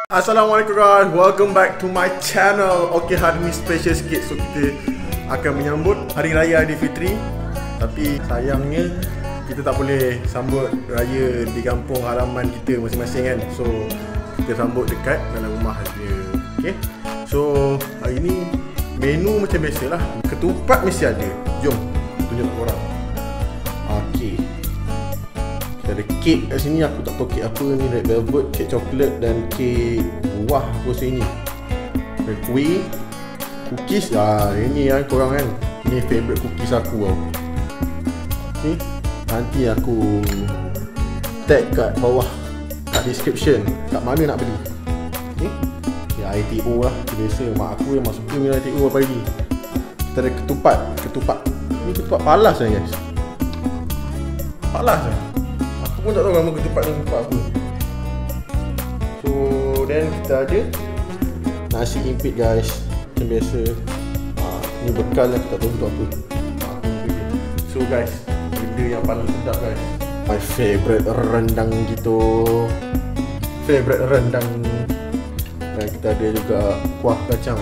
Assalamualaikum guys, welcome back to my channel. Okay, hari ni special sikit. So kita akan menyambut Hari Raya Aidilfitri. Tapi sayangnya kita tak boleh sambut raya di kampung halaman kita masing-masing kan. So kita sambut dekat dalam rumah je. Okay, so hari ni menu macam biasa lah. Ketupat mesti ada. Jom tunjuk korang. Okay, ada kek kat sini. Aku tak tahu kek apa ni. Red velvet, kek coklat dan kek buah aku rasa ini. Ada kuih, cookies. Ini kan korang kan. Ini favourite cookies aku tau. Okay, nanti aku tag kat bawah, kat description, kat mana nak beli. Okay, ya ITO lah. Biasa mak aku yang masuk ke ITO apa lagi. Kita ada ketupat. Ini ketupat palas lah guys. Palas lah. Aku pun tak tahu nama ketupat ni ketupat apa. So then kita ada nasi impit guys. Macam biasa. Ni bekal lah, kita tak tahu untuk apa. So guys, benda yang paling sedap guys, my favourite rendang gitu. Favourite rendang. Dan kita ada juga kuah kacang.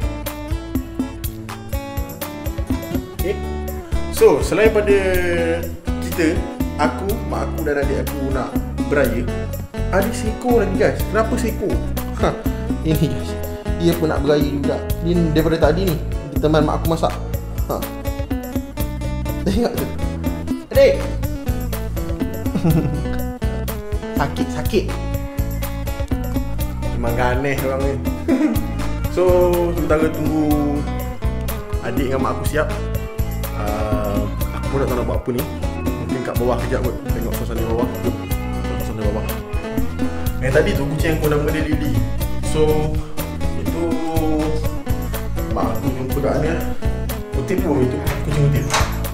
Okay, so selain pada kita, aku, mak aku dan adik aku nak beraya, ada seko lagi guys. Kenapa seko? Ini guys, dia pun nak beraya juga. Ni daripada tadi ni teman mak aku masak. Tengok tu adik. Sakit memang aneh orang ni. So sementara tunggu adik dengan mak aku siap, aku pun tak tahu nak buat apa ni. Mungkin kat bawah kejap kot. Tengok suasana bawah. Suasana bawah. Yang tadi tu kucing aku nama dia Lily. So itu mak aku jumpa kat ni. Kutip pun itu kucing kutip.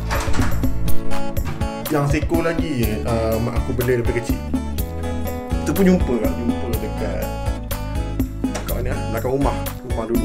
Yang seko lagi mak aku bela daripada kecil. Kita pun jumpa dekat mana lah, belakang rumah dulu.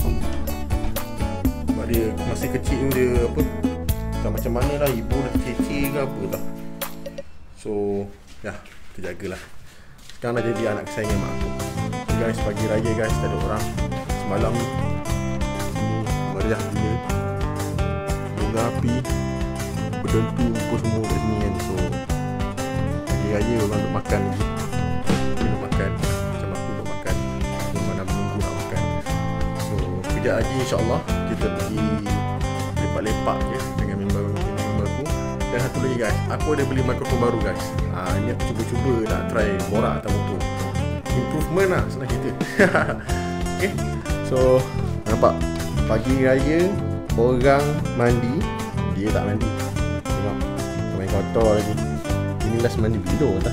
Sebab dia masih kecil dia apa, tak macam mana lah, ibu dah kecil ke apa tak. So ya, kita jagalah. Sekarang dah jadi anak kesayangan mak aku. So guys, pagi raya guys, tak ada orang. Semalam ni meriah gila. Bunga api berdentu apa semua kat sini kan. So pagi raya orang duk makan lagi. Dia duk makan, macam aku duk makan. Mana menunggu nak makan. So kejap lagi insyaAllah kita pergi lepak-lepak je dengan member aku. Dan satu lagi guys, aku ada beli mikrofon baru guys. Ini aku cuba-cuba nak try borak atas motor. Improvement lah senang cerita. Okay, so nampak pagi raya orang mandi, dia tak mandi. Tengok, main kotor lagi. Ini last mandi video tak?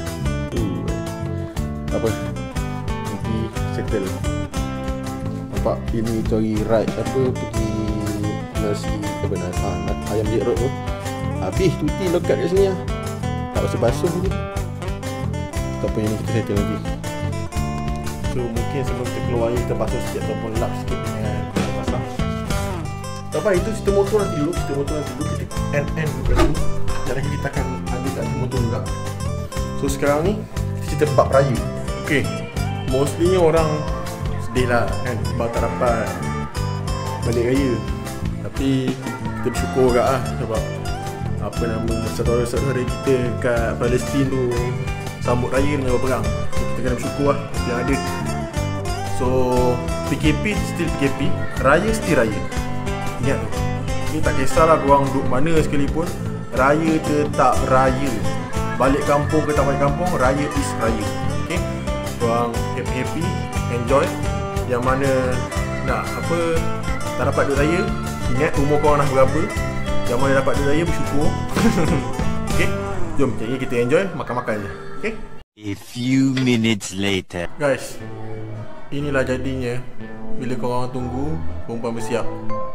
Apa, nanti settle. Nampak ini cari ride apa, pergi nasi apa ayam jeruk tu. Habis cuti lekat kat sini lah. Tak basuh-basuh lagi. Tak apa, yang ni kita settle lagi. So mungkin sebelum kita keluar kita basuh sikit ataupun lap sikit dengan basah. Tak apa, itu cerita motor nanti dulu. Kita end dulu kat dulu. Sekejap lagi kita akan ambil kat motor juga. So sekarang ni kita cerita bab raya. Okay, mostly orang sedih lah kan sebab tak dapat balik raya. Tapi kita bersyukur juga lah sebab apa nama, saudara-saudara kita kat Palestin tu sambut raya dengan berperang. So kita kena bersyukur lah yang ada. So PKP still PKP, raya still raya. Ingat tu, ni tak kisahlah korang duduk mana sekalipun, raya tetap raya. Balik kampung ke tak balik kampung, raya is raya. Okay, korang happy-happy, enjoy. Yang mana nak apa, tak dapat duit raya, ingat umur korang dah berapa. Yang mana dapat duit raya, bersyukur. Okay, jom jadi kita enjoy, makan-makan je. Okay, a few minutes later. Guys, inilah jadinya bila korang tunggu perempuan bersiap.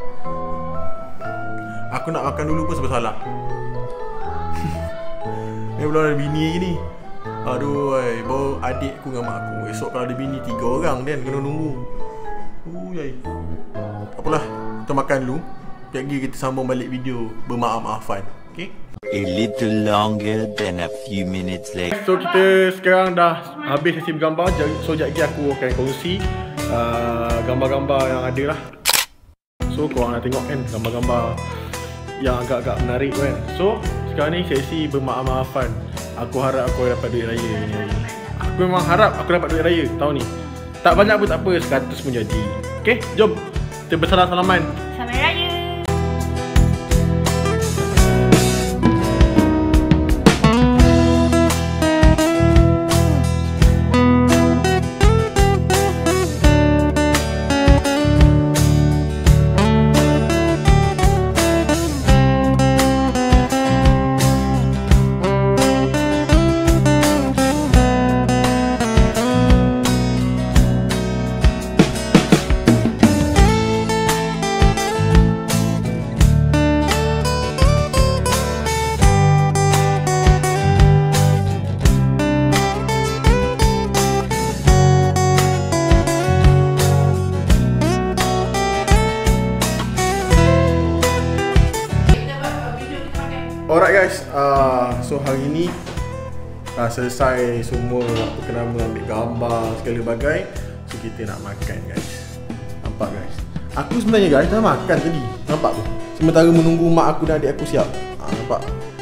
Aku nak makan dulu pun sebab salah. Ni belum ada bini lagi ni. Aduh, baru adik aku dengan mak aku. Esok kalau ada bini 3 orang dan kena nunggu. Tak apalah, kita makan dulu. Sekejap lagi kita sambung balik video bermaaf-maafan. Okay? A little longer than a few minutes later. So kita sekarang dah habis sesi bergambar. So sekejap lagi aku akan kongsi gambar-gambar yang ada lah. So korang nak tengok kan gambar-gambar yang agak-agak menarik kan. So sekarang ni sesi bermaaf-maafan. Aku harap aku dapat duit raya ni hari ni. Aku memang harap aku dapat duit raya tahun ni. Tak banyak pun tak apa, 100 pun jadi. Okay, jom kita bersalam-salaman. Selamat Raya. Alright guys, so hari ni dah selesai semua apa kena ambil gambar segala bagai. So kita nak makan guys. Nampak guys, aku sebenarnya guys dah makan tadi. Nampak tu? Sementara menunggu mak aku dan adik aku siap. Nampak?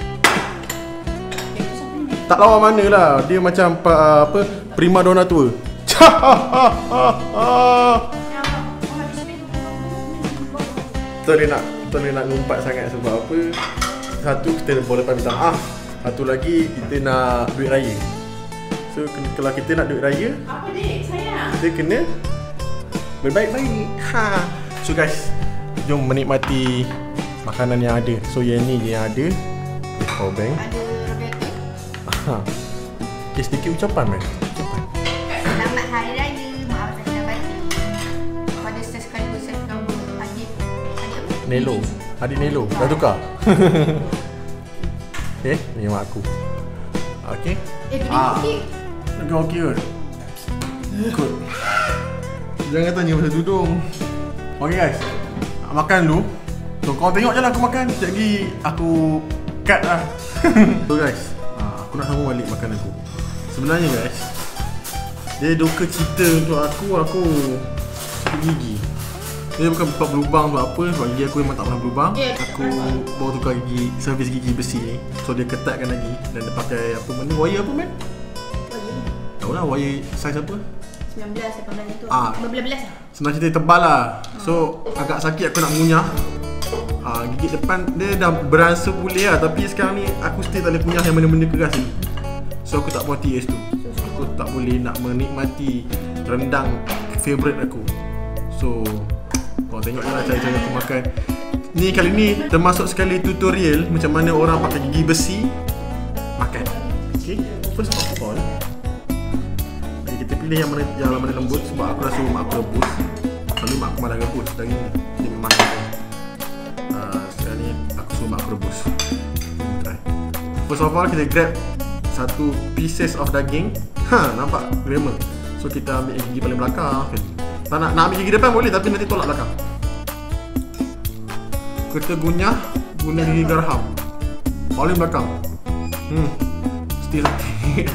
Tak lawa mana lah. Dia macam apa prima donna tua. Kita nak ngumpat sangat sebab apa? Satu, kita boleh minta maaf. Satu lagi, kita nak duit raya. So kalau kita nak duit raya, Apa dik sayang? kita kena berbaik-baik. So guys, jom menikmati makanan yang ada. So yang ni je yang ada. Power bank. Ada rakyat. Okay, sedikit ucapan man. Ucapan. Selamat Hari Raya. Maaf saya dah baju. Pada subscriber adik apa? Nelo. Adik Nelo. Dah tukar. Okay, ni mak aku. Okay. Beli okey. Lagi okey kot. Good. Jangan tanya pasal tudung. Okay guys, makan dulu. So korang tengok je lah aku makan. Sekejap lagi aku cut lah. So guys, aku nak sambung balik makan aku. Sebenarnya guys, dia duka cita untuk aku sakit gigi. Dia bukan buat berlubang tu apa, sebab gigi aku memang tak pernah berlubang. Aku baru tukar gigi, servis gigi besi ni. So dia ketatkan lagi dan dia pakai apa benda, wire apa man? Tahu lah wire saiz apa? 19, 18 itu. 15 lah. Senang cerita tebal lah. So agak sakit aku nak ngunyah. Gigi depan dia dah beransur pulih lah. Tapi sekarang ni aku still tak boleh kunyah yang benda-benda keras ni. So aku tak mau TS tu. Aku tak boleh nak menikmati rendang favourite aku. So korang tengok je lah cara-cara aku makan. Ni kali ni termasuk sekali tutorial macam mana orang pakai gigi besi makan. Okay, first of all kita pilih yang mana lembut sebab aku rasa mak aku rebus. Selalu mak aku malah rebus dari ni. Dia memang sekarang ni aku suruh mak aku rebus. Try. First of all kita grab satu pieces of daging. Nampak? Glamour. So kita ambil gigi paling belakang. Okay. Tak nak ambil gigi depan boleh tapi nanti tolak belakang. Kita guna gigi garham paling belakang. Still sakit.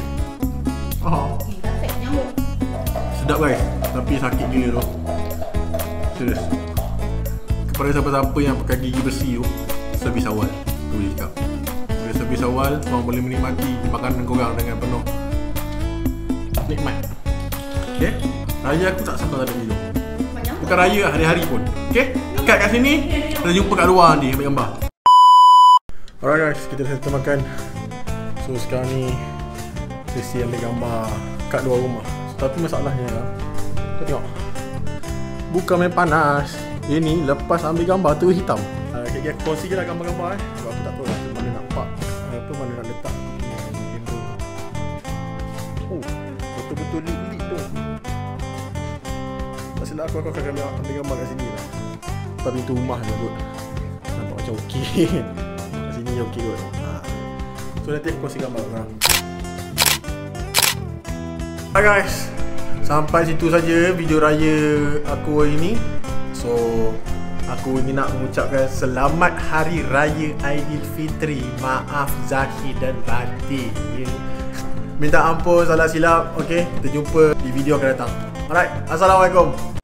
Sedap guys, tapi sakit gila tu. Serius. Kepada siapa-siapa yang pakai gigi besi tu, servis awal. Tu dia cakap. Bila servis awal, korang boleh menikmati makanan korang dengan penuh nikmat. Okay? Raya aku tak sabar ada video. Bukan raya hari-hari pun. Okay? Kat sini. Kita jumpa kat luar nanti ambil gambar. Alright guys, kita dah selesai makan. So sekarang ni sesi ambil gambar kat luar rumah. Tapi masalahnya kau tengok, bukan main panas. Ini lepas ambil gambar tu hitam. Kek aku kongsi je lah gambar-gambar sebab aku tak tahu lah mana nak pak, mana nak letak. Betul-betul lit tu. Tak silap aku akan ambil gambar kat sini lah. Lepas pintu rumah je kot. Nampak macam okey. Kat sini okey kot. So nanti aku kongsi gambar korang. Hai guys, sampai situ saja video raya aku hari ni. So aku ingin nak mengucapkan selamat Hari Raya Aidilfitri. Maaf zahir dan batin. Minta ampun salah silap. Okay, kita jumpa di video akan datang. Alright, Assalamualaikum.